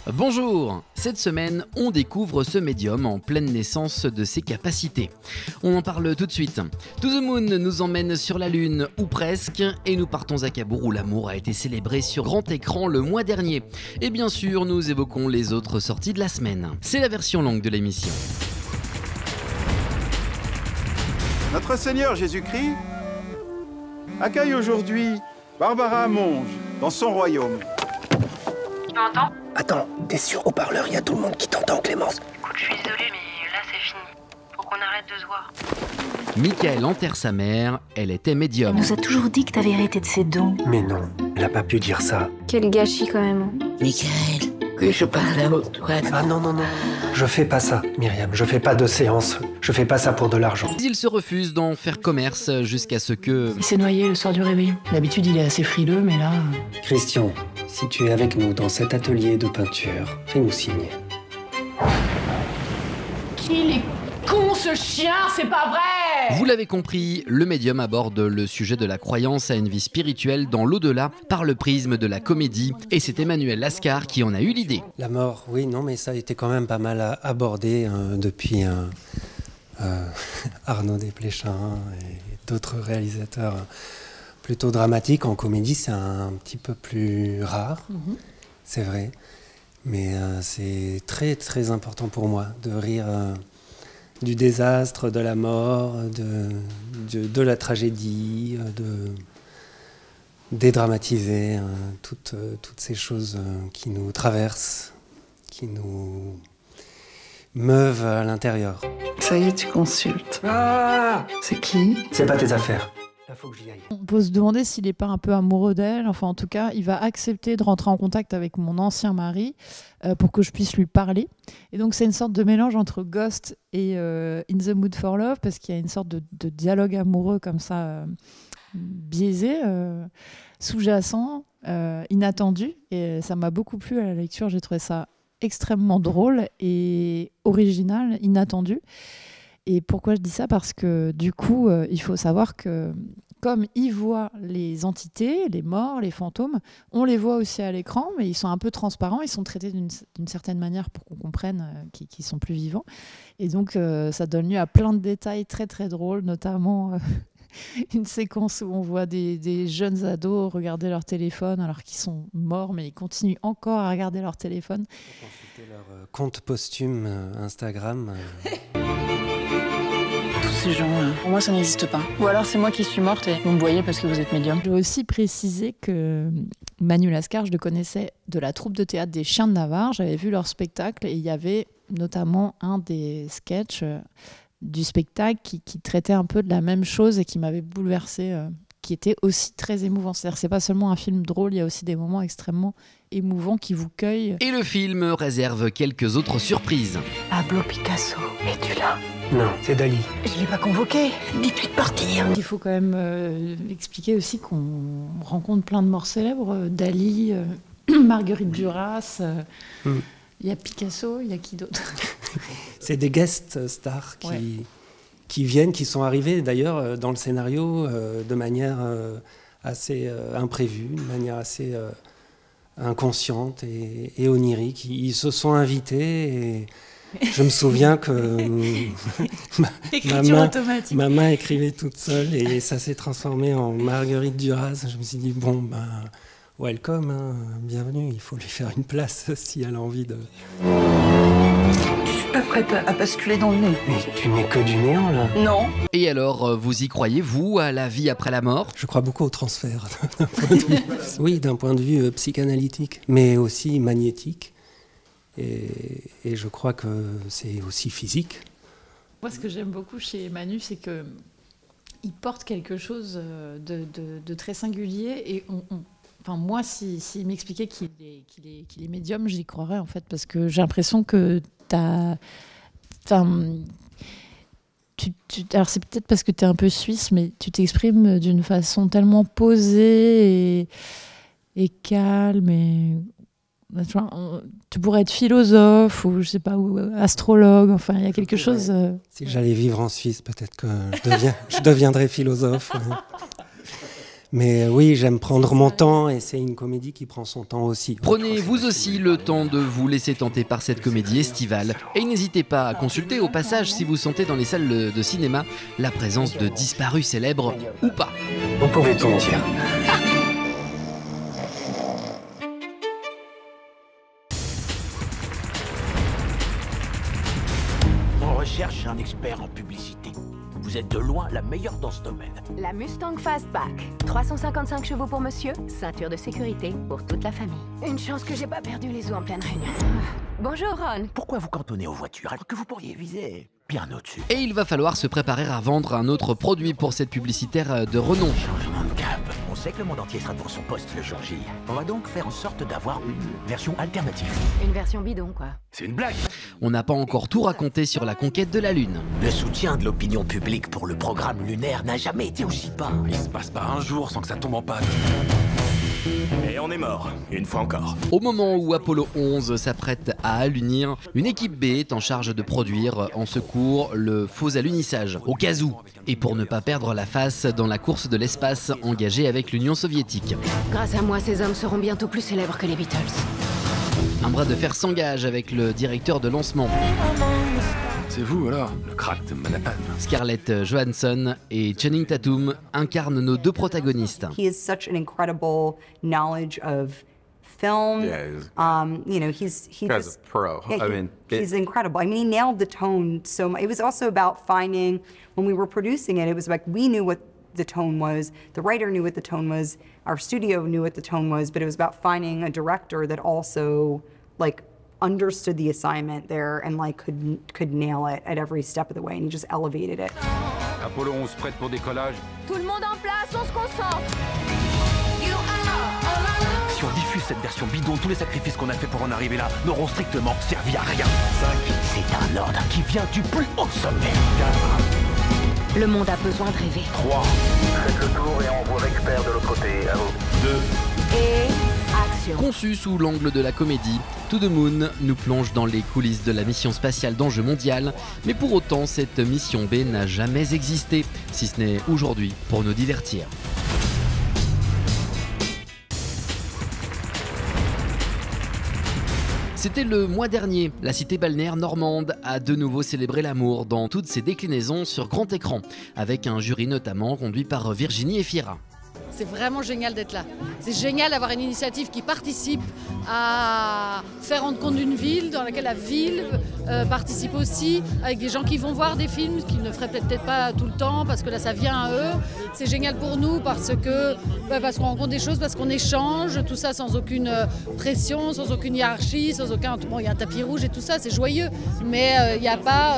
Bonjour! Cette semaine, on découvre ce médium en pleine naissance de ses capacités. On en parle tout de suite. To the Moon nous emmène sur la Lune, ou presque, et nous partons à Cabourg où l'amour a été célébré sur grand écran le mois dernier. Et bien sûr, nous évoquons les autres sorties de la semaine. C'est la version longue de l'émission. Notre Seigneur Jésus-Christ accueille aujourd'hui Barbara Monge dans son royaume. Tu m'entends? Attends, t'es sur haut-parleur, y a tout le monde qui t'entend, Clémence. Écoute, je suis désolée, mais là c'est fini. Faut qu'on arrête de se voir. Michael enterre sa mère, elle était médium. Elle nous a toujours dit que t'avais hérité de ses dons. Mais non, elle a pas pu dire ça. Quel gâchis quand même. Michael, que je parle à haute voix. Ah non. Je fais pas ça, Myriam. Je fais pas de séance. Je fais pas ça pour de l'argent. Il se refuse d'en faire commerce jusqu'à ce que... Il s'est noyé le soir du réveillon. D'habitude, il est assez frileux, mais là... Christian, si tu es avec nous dans cet atelier de peinture, fais-nous signe. Qu'il est con ce chien, c'est pas vrai! Vous l'avez compris, le médium aborde le sujet de la croyance à une vie spirituelle dans l'au-delà par le prisme de la comédie. Et c'est Emmanuel Lascar qui en a eu l'idée. La mort, oui, non, mais ça a été quand même pas mal abordé depuis Arnaud Desplechin et d'autres réalisateurs plutôt dramatiques. En comédie, c'est un petit peu plus rare, c'est vrai. Mais c'est très, très important pour moi de rire du désastre, de la mort, de la tragédie, de dédramatiser toutes ces choses qui nous traversent, qui nous meuvent à l'intérieur. Ça y est, tu consultes. Ah, C'est qui? c'est pas tes affaires. Là, faut que j'y aille. On peut se demander s'il n'est pas un peu amoureux d'elle. Enfin, en tout cas, il va accepter de rentrer en contact avec mon ancien mari pour que je puisse lui parler. Et donc, c'est une sorte de mélange entre Ghost et In the Mood for Love, parce qu'il y a une sorte de dialogue amoureux comme ça, biaisé, sous-jacent, inattendu. Et ça m'a beaucoup plu à la lecture. J'ai trouvé ça extrêmement drôle et original, inattendu. Et pourquoi je dis ça? Parce que du coup, il faut savoir que comme ils voient les entités, les morts, les fantômes, on les voit aussi à l'écran, mais ils sont un peu transparents, ils sont traités d'une certaine manière pour qu'on comprenne qu'ils sont plus vivants. Et donc, ça donne lieu à plein de détails très très drôles, notamment une séquence où on voit des jeunes ados regarder leur téléphone alors qu'ils sont morts, mais ils continuent encore à regarder leur téléphone. Consulter leur compte posthume Instagram. Tous ces gens-là, pour moi, ça n'existe pas. Ou alors c'est moi qui suis morte et vous me voyez parce que vous êtes médium. Je veux aussi préciser que Manu Lascar, je le connaissais de la troupe de théâtre des Chiens de Navarre. J'avais vu leur spectacle et il y avait notamment un des sketchs du spectacle qui traitait un peu de la même chose et qui m'avait bouleversée, qui était aussi très émouvant. C'est-à-dire que c'est pas seulement un film drôle, il y a aussi des moments extrêmement émouvants qui vous cueillent. Et le film réserve quelques autres surprises. Pablo Picasso, es-tu là? Non, c'est Dali. Je l'ai pas convoqué. Dites-lui de partir. Il faut quand même expliquer aussi qu'on rencontre plein de morts célèbres. Dali, Marguerite Duras, il y a Picasso, il y a qui d'autre? C'est des guest stars qui viennent, qui sont arrivés d'ailleurs dans le scénario de manière assez imprévue, de manière assez inconsciente et onirique. Ils se sont invités et je me souviens que ma main écrivait toute seule et ça s'est transformé en Marguerite Duras. Je me suis dit, bon, ben, welcome, hein, bienvenue, il faut lui faire une place si elle a envie de... Je suis pas prête à basculer dans le nez. Mais tu n'es que du néant, là. Non. Et alors, vous y croyez, vous, à la vie après la mort? Je crois beaucoup au transfert, d'un point de vue, oui, d'un point de vue psychanalytique, mais aussi magnétique. Et je crois que c'est aussi physique. Moi, ce que j'aime beaucoup chez Manu, c'est que il porte quelque chose de très singulier. Et enfin, moi, s'il m'expliquait qu'il est médium, j'y croirais, en fait, parce que j'ai l'impression que t'as... Enfin, alors, c'est peut-être parce que tu es un peu suisse, mais tu t'exprimes d'une façon tellement posée et calme et... Tu pourrais être philosophe ou je sais pas, ou astrologue. Enfin, il y a quelque chose. Si j'allais vivre en Suisse, peut-être que je deviendrais philosophe. Ouais. Mais oui, j'aime prendre mon temps et c'est une comédie qui prend son temps aussi. Prenez vous aussi le temps de vous laisser tenter par cette comédie estivale et n'hésitez pas à consulter au passage si vous sentez dans les salles de cinéma la présence de disparus célèbres ou pas. Vous pouvez tout me dire. On recherche un expert en publicité. Vous êtes de loin la meilleure dans ce domaine. La Mustang Fastback. 355 chevaux pour monsieur, ceinture de sécurité pour toute la famille. Une chance que j'ai pas perdu les os en pleine réunion. Bonjour Ron. Pourquoi vous cantonnez aux voitures alors que vous pourriez viser bien au-dessus? Et il va falloir se préparer à vendre un autre produit pour cette publicitaire de renom. Changement de cap. On sait que le monde entier sera devant son poste le jour J. On va donc faire en sorte d'avoir une version alternative. Une version bidon, quoi. C'est une blague. On n'a pas encore tout raconté sur la conquête de la Lune. Le soutien de l'opinion publique pour le programme lunaire n'a jamais été aussi bas. Il se passe pas un jour sans que ça tombe en panne. Et on est mort, une fois encore. Au moment où Apollo 11 s'apprête à allunir, une équipe B est en charge de produire en secours le faux alunissage, au cas où, et pour ne pas perdre la face dans la course de l'espace engagée avec l'Union soviétique. Grâce à moi, ces hommes seront bientôt plus célèbres que les Beatles. Un bras de fer s'engage avec le directeur de lancement. C'est vous alors, le crack de Manhattan. Scarlett Johansson et Channing Tatum incarnent nos deux protagonistes. He has such an incredible knowledge of film. Yeah, you know, he's guy's a pro. Yeah, I mean, he's incredible. I mean, he nailed the tone so much. It was also about finding, when we were producing it, it was like we knew what the tone was, the writer knew what the tone was, our studio knew what the tone was, but it was about finding a director that also like understood the assignment there and like could nail it at every step of the way, and he just elevated it. Apollo 11 prête pour décollage. Tout le monde en place, on se concentre. Si on diffuse cette version bidon, tous les sacrifices qu'on a fait pour en arriver là n'auront strictement servi à rien. 5. C'est un ordre qui vient du plus haut sommet. 4. Le monde a besoin de rêver. 3. Faites le tour et envoie l'expert de l'autre côté. À vous. 2. Et action. Conçu sous l'angle de la comédie, To the Moon nous plonge dans les coulisses de la mission spatiale d'enjeu mondial, mais pour autant cette mission B n'a jamais existé, si ce n'est aujourd'hui pour nous divertir. C'était le mois dernier, la cité balnéaire normande a de nouveau célébré l'amour dans toutes ses déclinaisons sur grand écran, avec un jury notamment conduit par Virginie Efira. C'est vraiment génial d'être là. C'est génial d'avoir une initiative qui participe à faire rendre compte d'une ville, dans laquelle la ville participe aussi, avec des gens qui vont voir des films qu'ils ne feraient peut-être pas tout le temps, parce que là ça vient à eux. C'est génial pour nous parce qu'on rencontre des choses, parce qu'on échange, tout ça sans aucune pression, sans aucune hiérarchie, sans aucun... Bon, il y a un tapis rouge et tout ça, c'est joyeux, mais il n'y a pas...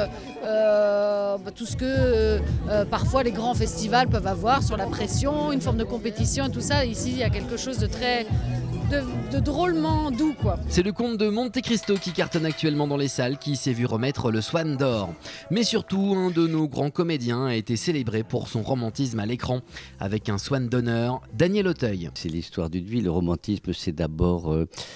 tout ce que parfois les grands festivals peuvent avoir sur la pression, une forme de compétition et tout ça. Ici, il y a quelque chose de très... de drôlement doux, quoi. C'est le comte de Monte Cristo qui cartonne actuellement dans les salles, qui s'est vu remettre le Swan d'or. Mais surtout, un de nos grands comédiens a été célébré pour son romantisme à l'écran, avec un Swan d'honneur, Daniel Auteuil. C'est l'histoire d'une vie. Le romantisme, c'est d'abord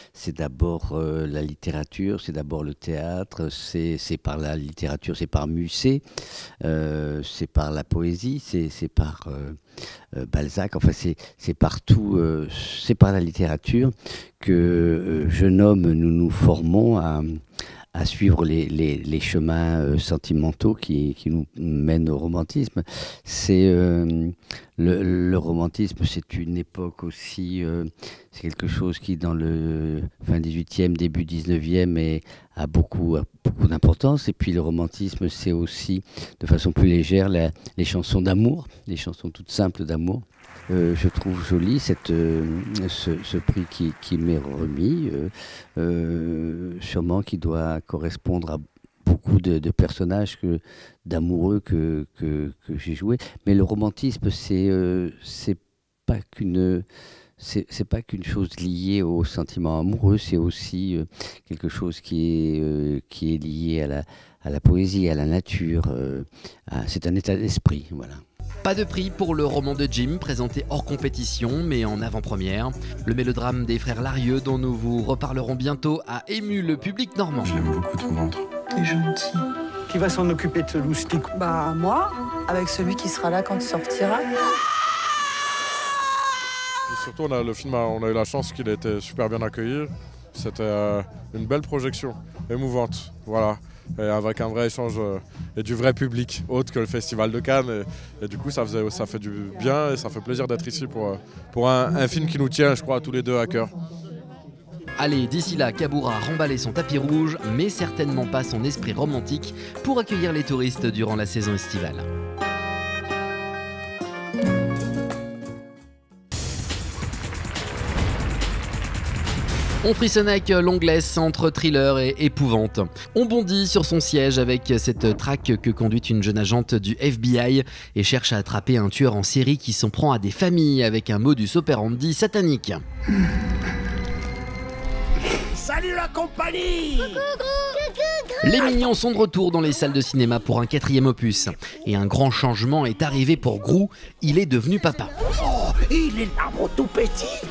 la littérature, c'est d'abord le théâtre, c'est par la littérature, c'est par Musset, c'est par la poésie, c'est par... Balzac, enfin c'est partout, c'est par la littérature que jeune homme nous formons à suivre les chemins sentimentaux qui nous mènent au romantisme. C'est le romantisme, c'est une époque aussi, c'est quelque chose qui dans le fin 18e, début 19e a beaucoup d'importance. Et puis le romantisme, c'est aussi de façon plus légère les chansons d'amour, les chansons toutes simples d'amour. Je trouve joli ce prix qui m'est remis, sûrement qui doit correspondre à beaucoup de personnages d'amoureux que j'ai joués. Mais le romantisme, c'est pas qu'une chose liée au sentiment amoureux, c'est aussi quelque chose qui est lié à la poésie, à la nature. C'est un état d'esprit, voilà. Pas de prix pour le roman de Jim, présenté hors compétition, mais en avant-première. Le mélodrame des frères Larieux, dont nous vous reparlerons bientôt, a ému le public normand. Je l'aime beaucoup, ton ventre. T'es gentil. Qui va s'en occuper de ce loustic? Bah moi, avec celui qui sera là quand il sortira. Et surtout, on a eu la chance qu'il ait été super bien accueilli. C'était une belle projection, émouvante, voilà. Et avec un vrai échange et du vrai public, autre que le Festival de Cannes. Et du coup, ça fait du bien et ça fait plaisir d'être ici pour un film qui nous tient, je crois, tous les deux à cœur. Allez, d'ici là, Cabour a remballé son tapis rouge, mais certainement pas son esprit romantique pour accueillir les touristes durant la saison estivale. On frissonne avec Longlegs entre thriller et épouvante. On bondit sur son siège avec cette traque que conduit une jeune agente du FBI et cherche à attraper un tueur en série qui s'en prend à des familles avec un modus operandi satanique. Salut la compagnie! Les Mignons sont de retour dans les salles de cinéma pour un 4e opus. Et un grand changement est arrivé pour Gru, il est devenu papa. Oh, il est là, mon tout petit!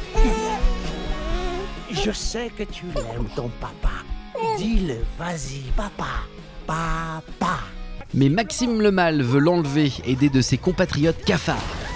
Je sais que tu l'aimes, ton papa. Dis-le, vas-y, papa. Papa. Mais Maxime le Mâle veut l'enlever, aidé de ses compatriotes cafards.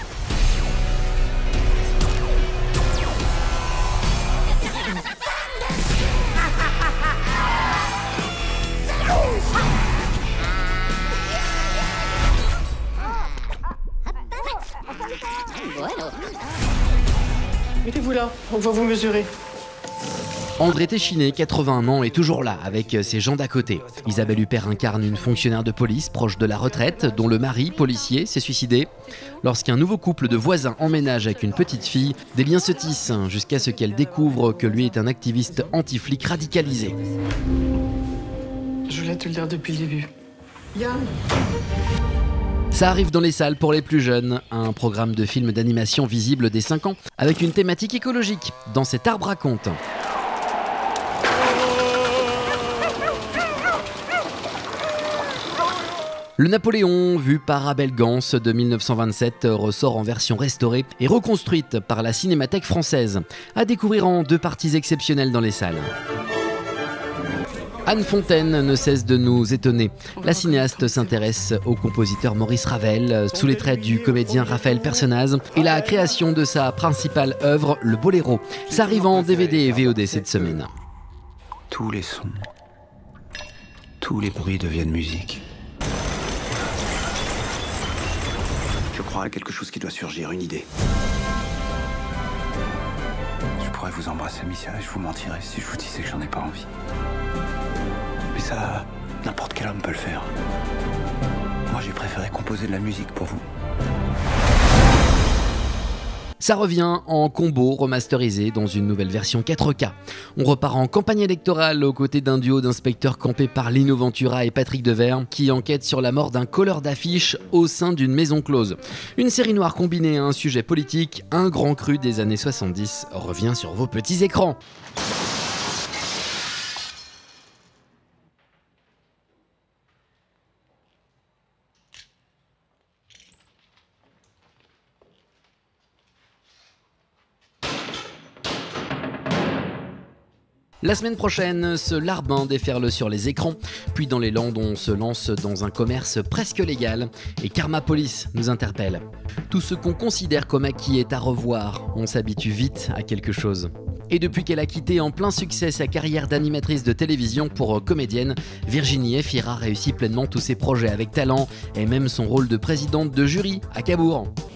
Mettez-vous là, on va vous mesurer. André Téchiné, 81 ans, est toujours là, avec ses gens d'à côté. Isabelle Huppert incarne une fonctionnaire de police proche de la retraite, dont le mari, policier, s'est suicidé. Lorsqu'un nouveau couple de voisins emménage avec une petite fille, des liens se tissent, jusqu'à ce qu'elle découvre que lui est un activiste anti-flic radicalisé. Je voulais te le dire depuis le début. Yann. Ça arrive dans les salles pour les plus jeunes, un programme de film d'animation visible dès 5 ans, avec une thématique écologique, dans cet arbre à conte. Le Napoléon, vu par Abel Gans de 1927, ressort en version restaurée et reconstruite par la Cinémathèque française, à découvrir en 2 parties exceptionnelles dans les salles. Anne Fontaine ne cesse de nous étonner. La cinéaste s'intéresse au compositeur Maurice Ravel, sous les traits du comédien Raphaël Personnaz, et la création de sa principale œuvre, le Boléro. Ça arrive en DVD et VOD cette semaine. Tous les sons, tous les bruits deviennent musique. Je crois à quelque chose qui doit surgir, une idée. Je pourrais vous embrasser, Missia, et je vous mentirais si je vous disais que j'en ai pas envie. Mais ça, n'importe quel homme peut le faire. Moi, j'ai préféré composer de la musique pour vous. Ça revient en combo remasterisé dans une nouvelle version 4K. On repart en campagne électorale aux côtés d'un duo d'inspecteurs campés par Lino Ventura et Patrick Devers qui enquêtent sur la mort d'un colleur d'affiches au sein d'une maison close. Une série noire combinée à un sujet politique, un grand cru des années 70 revient sur vos petits écrans. La semaine prochaine, ce larbin déferle sur les écrans, puis dans les Landes, on se lance dans un commerce presque légal et Karma Police nous interpelle. Tout ce qu'on considère comme acquis est à revoir, on s'habitue vite à quelque chose. Et depuis qu'elle a quitté en plein succès sa carrière d'animatrice de télévision pour comédienne, Virginie Efira réussit pleinement tous ses projets avec talent et même son rôle de présidente de jury à Cabourg.